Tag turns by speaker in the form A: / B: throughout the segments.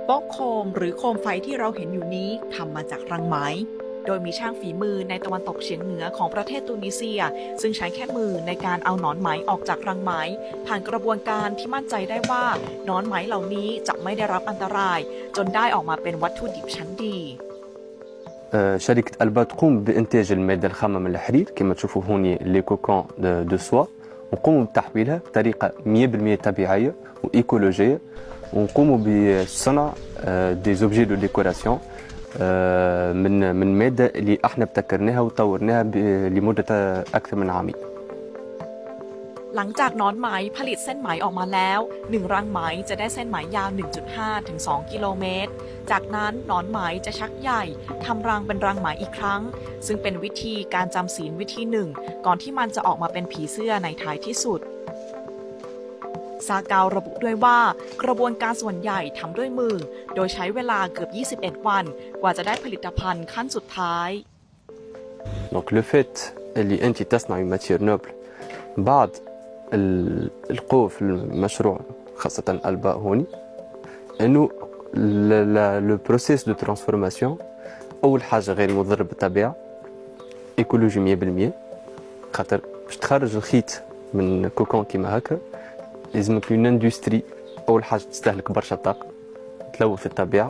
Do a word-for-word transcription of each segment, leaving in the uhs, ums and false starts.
A: โป๊กโคมหรือโคมไฟที่เราเห็นอยู่นี้ทำมาจากรังไหมโดยมีช่างฝีมือในตะวันตกเฉียงเหนือของประเทศตูนิเซียซึ่งใช้แค่มือในการเอาหนอนไหมออกจากรังไหมผ่านกระบวนการที่มั่นใจได้ว่าหนอนไหมเหล่านี้จะไม่ได้รับอันตรายจนได้ออกมาเป็นวัตถุดิบชั้นดี
B: شركة ألبا تقوم بإنتاج المادة الخام من الحرير كما تشوفوا هوني لي كوكون دو سوا ونقوم بتحويلها بطريقة مية بالمية طبيعية وإيكولوجية ونقوم بصنع دي زوبجي دو ديكوراسيون من من مادة اللي احنا ابتكرناها وطورناها لمدة أكثر من عامين
A: หลังจากหนอนไหมผลิตเส้นไหมออกมาแล้วหนึ่งรังไหมจะได้เส้นไหมยาว หนึ่งจุดห้า ถึง สอง กิโลเมตรจากนั้นหนอนไหมจะชักใหญ่ทำรังเป็นรังไหมอีกครั้งซึ่งเป็นวิธีการจำศีลวิธีหนึ่งก่อนที่มันจะออกมาเป็นผีเสื้อในท้ายที่สุดซาเการะบุด้วยว่ากระบวนการส่วนใหญ่ทำด้วยมือโดยใช้เวลาเกือบยี่สิบเอ็ดวันกว่าจะได้ผลิตภัณฑ์ขั้นสุดท้าย
B: Donc le fait اللي أنت تصنعي matière noble بعد القوة في المشروع خاصة الباء هوني إنه لو بروسيس دو ترانسفورماسيون أول حاجة غير مضر بالطبيعة إيكولوجي مية بالمية خاطر باش تخرج الخيط من كوكون كيما هكا لازمك اون اندستري أول حاجة تستهلك برشا طاقة تلوث الطبيعة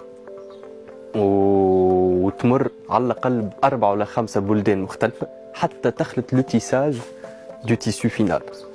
B: وتمر على الأقل بأربعة ولا خمسة بلدان مختلفة حتى تخلط لو تيساج دو تيسو فينال